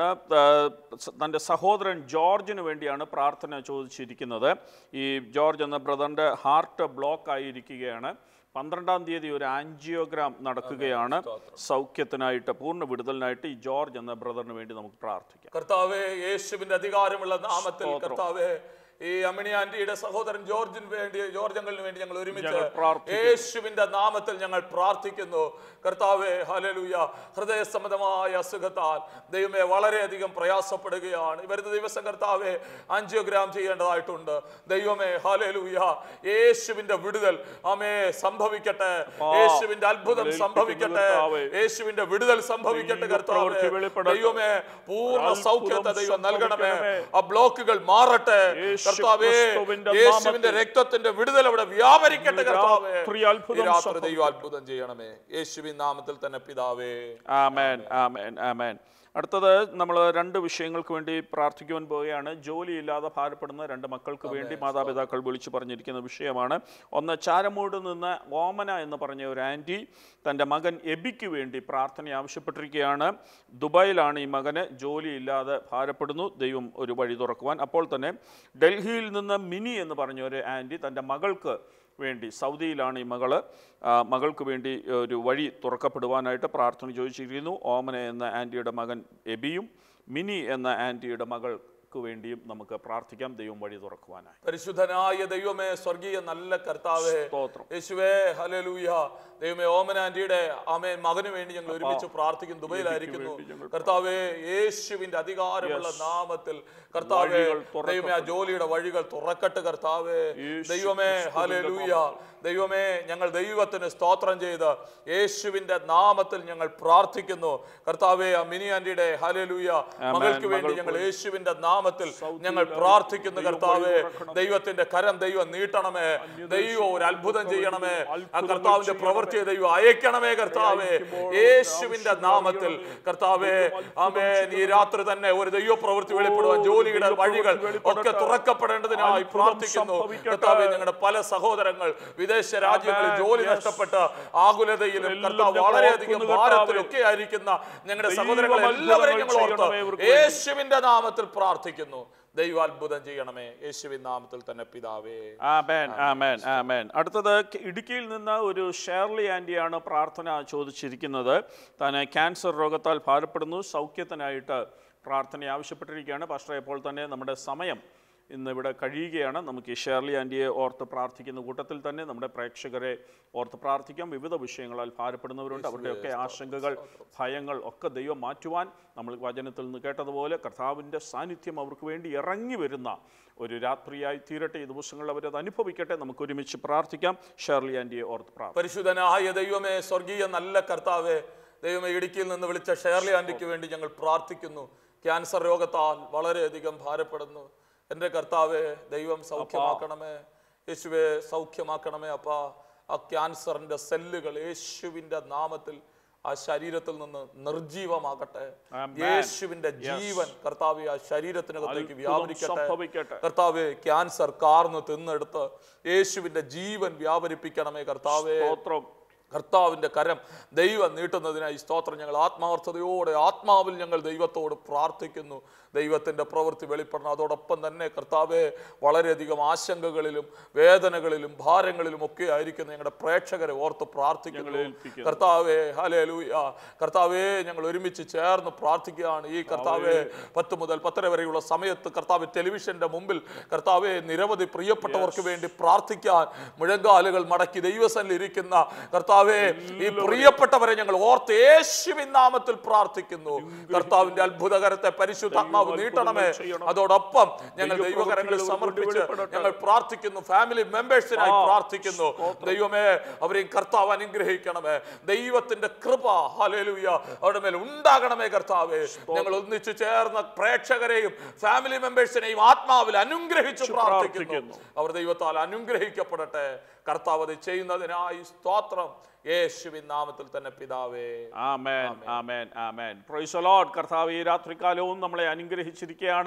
തൻ്റെ സഹോദരൻ ജോർജിന് വേണ്ടിയാണ് പ്രാർത്ഥന ചോദിച്ചിരിക്കുന്നത്. ഈ ജോർജ് എന്ന ബ്രദറിൻ്റെ ഹാർട്ട് ബ്ലോക്ക് ആയിരിക്കുകയാണ്. പന്ത്രണ്ടാം തീയതി ഒരു ആൻജിയോഗ്രാം നടക്കുകയാണ് സൗഖ്യത്തിനായിട്ട്, പൂർണ്ണ വിടുതലിനായിട്ട്. ഈ ജോർജ് എന്ന ബ്രദറിന് വേണ്ടി നമുക്ക് പ്രാർത്ഥിക്കാം. കർത്താവേ, യേശുവിന്റെ അധികാരമുള്ള നാമത്തിൽ കർത്താവേ, ഈ അമ്മിണി ആന്റിയുടെ സഹോദരൻ ജോർജിന് വേണ്ടി, ജോർജ് അങ്കിളിന് വേണ്ടി ഞങ്ങൾ ഒരുമിച്ച് യേശുവിന്റെ നാമത്തിൽ ഞങ്ങൾ പ്രാർത്ഥിക്കുന്നു. കർത്താവേ, ഹല്ലേലൂയ, ഹൃദയ സംബന്ധമായ അസുഖത്താൽ ദൈവമേ വളരെയധികം പ്രയാസപ്പെടുകയാണ്. ഈ വരുന്ന ദിവസം കർത്താവേ ആൻജിയോഗ്രാം ചെയ്യേണ്ടതായിട്ടുണ്ട്. ദൈവമേ, ഹല്ലേലൂയ, യേശുവിന്റെ വിടുതൽ ആമേ സംഭവിക്കട്ടെ, യേശുവിന്റെ അത്ഭുതം സംഭവിക്കട്ടെ, യേശുവിന്റെ വിടുതൽ സംഭവിക്കട്ടെ. കർത്താവേ, ദൈവമേ പൂർണ്ണ സൗഖ്യത്തെ ദൈവം നൽകണമേ. ആ ബ്ലോക്കുകൾ മാറട്ടെ കർത്താവേ, യേശുവിന്റെ രക്തത്തിന്റെ വിടുതൽ അവിടെ വ്യാപരിക്കട്ടെ കർത്താവേ. രാത്രി ദൈവം അത്ഭുതം ചെയ്യണമേ, യേശുവിൻ നാമത്തിൽ തന്നെ പിതാവേ. ആമേൻ ആമേൻ ആമേൻ. അടുത്തത് നമ്മൾ രണ്ട് വിഷയങ്ങൾക്ക് വേണ്ടി പ്രാർത്ഥിക്കുവാൻ പോവുകയാണ്. ജോലിയില്ലാതെ ഭാരപ്പെടുന്ന രണ്ട് മക്കൾക്ക് വേണ്ടി മാതാപിതാക്കൾ വിളിച്ചു പറഞ്ഞിരിക്കുന്ന വിഷയമാണ്. ഒന്ന്, ചാരമൂട് നിന്ന് ഓമന എന്ന് പറഞ്ഞ ഒരു ആൻറ്റി തൻ്റെ മകൻ എബിക്ക് വേണ്ടി പ്രാർത്ഥന ആവശ്യപ്പെട്ടിരിക്കുകയാണ്. ദുബായിലാണ് ഈ മകന്, ജോലിയില്ലാതെ ഭാരപ്പെടുന്നു, ദൈവം ഒരു വഴി തുറക്കുവാൻ. അപ്പോൾ തന്നെ ഡൽഹിയിൽ നിന്ന് മിനി എന്ന് പറഞ്ഞ ഒരു ആൻറ്റി തൻ്റെ മകൾക്ക് വേണ്ടി, സൗദിയിലാണ് ഈ മകള്, മകൾക്ക് വേണ്ടി ഒരു വഴി തുറക്കപ്പെടുവാനായിട്ട് പ്രാർത്ഥന ചോദിച്ചിരിക്കുന്നു. ഓമന എന്ന ആൻറ്റിയുടെ മകൻ എബിയും മിനി എന്ന ആൻറ്റിയുടെ മകൾക്ക് വേണ്ടിയും നമുക്ക് പ്രാർത്ഥിക്കാം, ദൈവം വഴി തുറക്കുവാനായി. പരിശുദ്ധനായ ദൈവമേ, സ്വർഗീയ നല്ല കർത്താവേ, യേശുവേ, ഹല്ലേലൂയ, ദൈവമേ, ഓമന ആന്റിയുടെ ആമേൻ മകന് വേണ്ടി ഞങ്ങൾ ഒരുമിച്ച് പ്രാർത്ഥിക്കും. ദുബൈയിലായിരിക്കുന്നു കർത്താവേ, യേശുവിന്റെ അധികാരമുള്ള നാമത്തിൽ കർത്താവേ, ദൈവമേ ആ ജോലിയുടെ വഴികൾ തുറക്കട്ടെ കർത്താവേ. ദൈവമേ, ഹല്ലേലൂയ, ദൈവമേ ഞങ്ങൾ ദൈവത്തിന് സ്തോത്രം ചെയ്ത് യേശുവിന്റെ നാമത്തിൽ ഞങ്ങൾ പ്രാർത്ഥിക്കുന്നു. കർത്താവേ, ആ മിനി ആന്റിയുടെ ഹല്ലേലൂയ മകൾക്ക് വേണ്ടി ഞങ്ങൾ യേശുവിന്റെ നാമത്തിൽ ഞങ്ങൾ പ്രാർത്ഥിക്കുന്നു. കർത്താവേ, ദൈവത്തിന്റെ കരം ദൈവം നീട്ടണമേ, ദൈവം ഒരു അത്ഭുതം ചെയ്യണമേ, ആ കർത്താവിന്റെ പ്രവൃത്തിയെ ദൈവം അയക്കണമേ കർത്താവേ, യേശുവിന്റെ നാമത്തിൽ. കർത്താവേ, ആമേൻ, ഈ രാത്രി തന്നെ ഒരു ദൈവ പ്രവൃത്തി വെളിപ്പെടുവാൻ ജോലിയുടെ വഴികൾ ഒക്കെ തുറക്കപ്പെടേണ്ടതിനായി പ്രാർത്ഥിക്കുന്നു. കർത്താവേ, ഞങ്ങളുടെ പല സഹോദരങ്ങൾ വിദേശ രാജ്യങ്ങളിൽ ജോലി നഷ്ടപ്പെട്ട് ആകുലതയിലും കർത്താവ് വളരെയധികം ഭാരത്തിലൊക്കെ ആയിരിക്കുന്ന ഞങ്ങളുടെ സഹോദരങ്ങൾ എല്ലാവരെയും ഞങ്ങൾ ഓർത്ത് യേശുവിന്റെ നാമത്തിൽ പ്രാർത്ഥിക്കുന്നു. ദൈവം അത്ഭുതം ചെയ്യണമേ, യേശുവിൻ നാമത്തിൽ തന്നെ പിതാവേ. ആമേൻ ആമേൻ ആമേൻ. അടുത്തത് ഇടുക്കിയിൽ നിന്ന് ഒരു ഷേർലി ആൻറ്റിയാണ് പ്രാർത്ഥന ചോദിച്ചിരിക്കുന്നത്. താൻ ക്യാൻസർ രോഗത്താൽ ഭാരപ്പെടുന്നു, സൗഖ്യത്തിനായിട്ട് പ്രാർത്ഥന ആവശ്യപ്പെട്ടിരിക്കുകയാണ്. പാസ്റ്റർ, ഇപ്പോൾ തന്നെ നമ്മുടെ സമയം ഇന്ന് ഇവിടെ കഴിയുകയാണ്. നമുക്ക് ഈ ഷേർലി ആൻറ്റിയെ ഓർത്ത് പ്രാർത്ഥിക്കുന്ന കൂട്ടത്തിൽ തന്നെ നമ്മുടെ പ്രേക്ഷകരെ ഓർത്ത് പ്രാർത്ഥിക്കാം. വിവിധ വിഷയങ്ങളാൽ ഭാരപ്പെടുന്നവരുണ്ട്, അവരുടെയൊക്കെ ആശങ്കകൾ, ഭയങ്ങൾ ഒക്കെ ദൈവം മാറ്റുവാൻ നമ്മൾ വചനത്തിൽ നിന്ന് കേട്ടതുപോലെ കർത്താവിൻ്റെ സാന്നിധ്യം അവർക്ക് വേണ്ടി ഇറങ്ങി വരുന്ന ഒരു രാത്രിയായി തീരട്ടെ. ഈ ദിവസങ്ങളിൽ അവരത് അനുഭവിക്കട്ടെ. നമുക്ക് ഒരുമിച്ച് പ്രാർത്ഥിക്കാം. ഷേർലി ആൻറ്റിയെ ഓർത്ത് പ്രാർത്ഥിക്കാം. പരിശുദ്ധനായ ദൈവമേ, സ്വർഗീയ നല്ല കർത്താവേ, ദൈവമേ, ഇടുക്കിയിൽ നിന്ന് വിളിച്ച ഷേർലി ആൻറ്റിക്ക് വേണ്ടി ഞങ്ങൾ പ്രാർത്ഥിക്കുന്നു. ക്യാൻസർ രോഗത്താൽ വളരെയധികം ഭാരപ്പെടുന്നു. എൻ്റെ കർത്താവേ, ദൈവം സൗഖ്യമാക്കണമേ, യേശുവേ സൗഖ്യമാക്കണമേ. അപ്പാ, ആ ക്യാൻസറിന്റെ സെല്ലുകൾ യേശുവിന്റെ നാമത്തിൽ ആ ശരീരത്തിൽ നിന്ന് നിർജീവമാകട്ടെ. യേശുവിന്റെ ജീവൻ കർത്താവേ ആ ശരീരത്തിനകത്തേക്ക് വ്യാപരിക്കട്ടെ. കർത്താവേ, ക്യാൻസർ കാർന്ന് തിന്നെടുത്ത് യേശുവിന്റെ ജീവൻ വ്യാപരിപ്പിക്കണമേ കർത്താവേ. കർത്താവിൻ്റെ കരം ദൈവം നീട്ടുന്നതിനായി സ്തോത്രം. ഞങ്ങൾ ആത്മാർത്ഥതയോടെ ആത്മാവിൽ ഞങ്ങൾ ദൈവത്തോട് പ്രാർത്ഥിക്കുന്നു. ദൈവത്തിൻ്റെ പ്രവൃത്തി വെളിപ്പെടണം. അതോടൊപ്പം തന്നെ കർത്താവെ, വളരെയധികം ആശങ്കകളിലും വേദനകളിലും ഭാരങ്ങളിലും ഒക്കെ ആയിരിക്കുന്ന ഞങ്ങളുടെ പ്രേക്ഷകരെ ഓർത്ത് പ്രാർത്ഥിക്കുന്നു. കർത്താവേ, ഹല്ലേലൂയ. കർത്താവേ, ഞങ്ങൾ ഒരുമിച്ച് ചേർന്ന് പ്രാർത്ഥിക്കുകയാണ്. ഈ കർത്താവെ, പത്ത് മുതൽ പത്തര വരെയുള്ള സമയത്ത് കർത്താവ് ടെലിവിഷന്റെ മുമ്പിൽ കർത്താവെ നിരവധി പ്രിയപ്പെട്ടവർക്ക് വേണ്ടി പ്രാർത്ഥിക്കാൻ മുഴങ്കാലുകൾ മടക്കി ദൈവസന്നിധിയിൽ ഇരിക്കുന്ന കർത്താവെ, ഈ പ്രിയപ്പെട്ടവരെ ഞങ്ങൾ ഓർത്ത് യേശുവിൻ നാമത്തിൽ പ്രാർത്ഥിക്കുന്നു. കർത്താവിന്റെ അത്ഭുതകരത്തെ പരിശുദ്ധാത്മാവ് നീട്ടണമേ. അതോടൊപ്പം ഞങ്ങൾ ദൈവകരങ്ങളിൽ സമർപ്പിച്ച് ഞങ്ങൾ പ്രാർത്ഥിക്കുന്നു. ഫാമിലി മെമ്പേഴ്സിനായി പ്രാർത്ഥിക്കുന്നു. ദൈവമേ, അവരെയും കർത്താവ് അനുഗ്രഹിക്കണമേ. ദൈവത്തിന്റെ കൃപ ഹല്ലേലൂയ അവരുടെ മേൽ ഉണ്ടാകണമേ. കർത്താവേ, ഞങ്ങൾ ഒന്നിച്ചു ചേർന്ന പ്രേക്ഷകരെയും ഫാമിലി മെമ്പേഴ്സിനെയും ആത്മാവിൽ അനുഗ്രഹിച്ചു പ്രാർത്ഥിക്കുന്നു. അവർ ദൈവത്താൽ അനുഗ്രഹിക്കപ്പെടട്ടെ. കർത്താവ് അത് ചെയ്യുന്നതിനായി സ്തോത്രം. യേശുവിൻ നാമത്തിൽ തന്നെ പിതാവേ. ആമേൻ, ആമേൻ, ആമേൻ. Praise the lord. കർത്താവ് ഈ രാത്രികാലവും നമ്മളെ അനുഗ്രഹിച്ചിരിക്കുകയാണ്.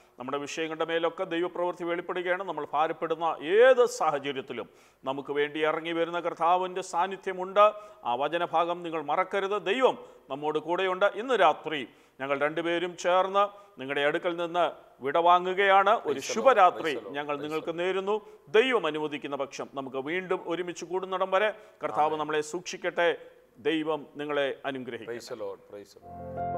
നമ്മുടെ വിഷയങ്ങളുടെ മേലൊക്കെ ദൈവപ്രവൃത്തി വെളിപ്പെടുകയാണ്. നമ്മൾ ഭാരപ്പെടുന്ന ഏത് സാഹചര്യത്തിലും നമുക്ക് വേണ്ടി ഇറങ്ങി വരുന്ന കർത്താവിൻ്റെ സാന്നിധ്യമുണ്ട്. ആ വചനഭാഗം നിങ്ങൾ മറക്കരുത്. ദൈവം നമ്മോട് കൂടെയുണ്ട്. ഇന്ന് രാത്രി ഞങ്ങൾ രണ്ടുപേരും ചേർന്ന് നിങ്ങളുടെ അടുക്കൽ നിന്ന് വിടവാങ്ങുകയാണ്. ഒരു ശുഭരാത്രി ഞങ്ങൾ നിങ്ങൾക്ക് നേരുന്നു. ദൈവം അനുവദിക്കുന്ന പക്ഷം നമുക്ക് വീണ്ടും ഒരുമിച്ച് കൂടുന്നിടം വരെ കർത്താവ് നമ്മളെ സൂക്ഷിക്കട്ടെ. ദൈവം നിങ്ങളെ അനുഗ്രഹിക്കട്ടെ.